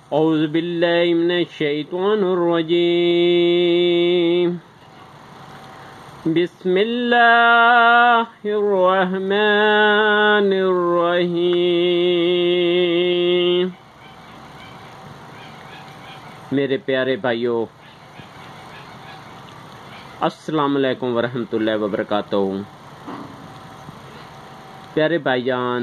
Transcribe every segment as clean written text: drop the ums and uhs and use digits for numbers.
اعوذ باللہ من الشیطان الرجیم بسم اللہ الرحمن الرحیم۔ میرے پیارے بھائیوں، السلام علیکم ورحمۃ اللہ وبرکاتہ۔ پیارے بھائی جان،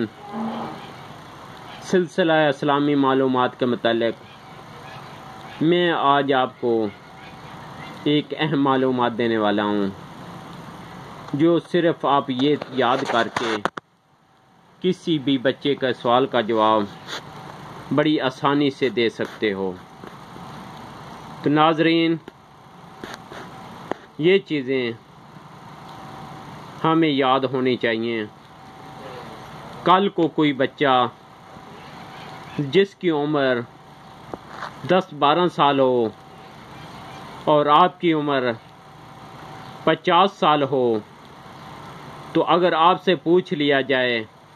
سلسلہ اسلامی معلومات کے متعلق میں آج آپ کو ایک اہم معلومات دینے والا ہوں، جو صرف آپ یہ یاد کر کے کسی بھی بچے کے سوال کا جواب بڑی آسانی سے دے سکتے ہو۔ تو ناظرین، یہ چیزیں ہمیں یاد ہونی چاہیے۔ کل کو کوئی بچہ جس کی عمر 10-12 سال ہو اور آپ کی عمر 50 سال ہو، تو اگر آپ سے پوچھ لیا جائے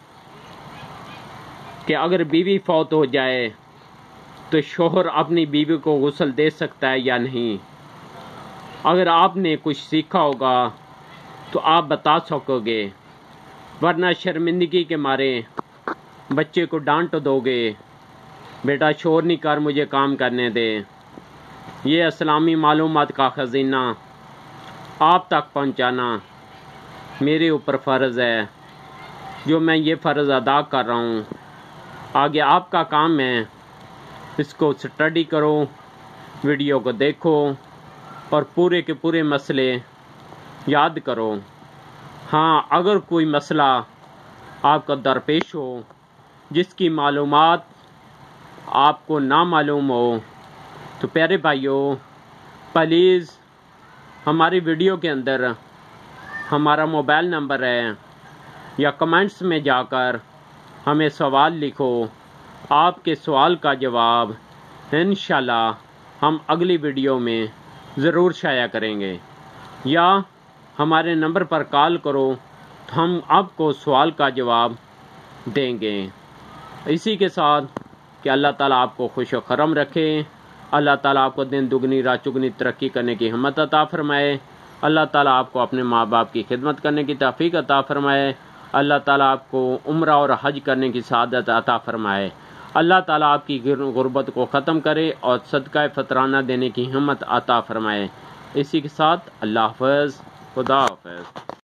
کہ اگر بیوی فوت ہو جائے تو شوہر اپنی بیوی کو غسل دے سکتا ہے یا نہیں، اگر آپ نے کچھ سیکھا ہوگا تو آپ بتا سکو گے، ورنہ شرمندگی کے مارے بچے کو ڈانٹ دو گے، بیٹا شور نہیں کر، مجھے کام کرنے دے۔ یہ اسلامی معلومات کا خزینہ آپ تک پہنچانا میرے اوپر فرض ہے، جو میں یہ فرض ادا کر رہا ہوں۔ آگے آپ کا کام ہے اس کو سٹڈی کرو، ویڈیو کو دیکھو اور پورے کے پورے مسئلے یاد کرو۔ ہاں، اگر کوئی مسئلہ آپ کا درپیش ہو جس کی معلومات آپ کو نہ معلوم ہو، تو پیارے بھائیوں، پلیز ہماری ویڈیو کے اندر ہمارا موبائل نمبر ہے، یا کمنٹس میں جا کر ہمیں سوال لکھو۔ آپ کے سوال کا جواب انشاءاللہ ہم اگلی ویڈیو میں ضرور شائع کریں گے، یا ہمارے نمبر پر کال کرو تو ہم آپ کو سوال کا جواب دیں گے۔ اسی کے ساتھ کہ اللہ تعالیٰ آپ کو خوش و خرم رکھے، اللہ تعالیٰ آپ کو دن دگنی رات چگنی ترقی کرنے کی ہمت عطا فرمائے، اللہ تعالیٰ آپ کو اپنے ماں باپ کی خدمت کرنے کی توفیق عطا فرمائے، اللہ تعالیٰ آپ کو عمرہ اور حج کرنے کی سعادت عطا فرمائے، اللہ تعالیٰ آپ کی غربت کو ختم کرے اور صدقہ فطرانہ دینے کی ہمت عطا فرمائے۔ اسی کے ساتھ اللہ حافظ، خدا حافظ۔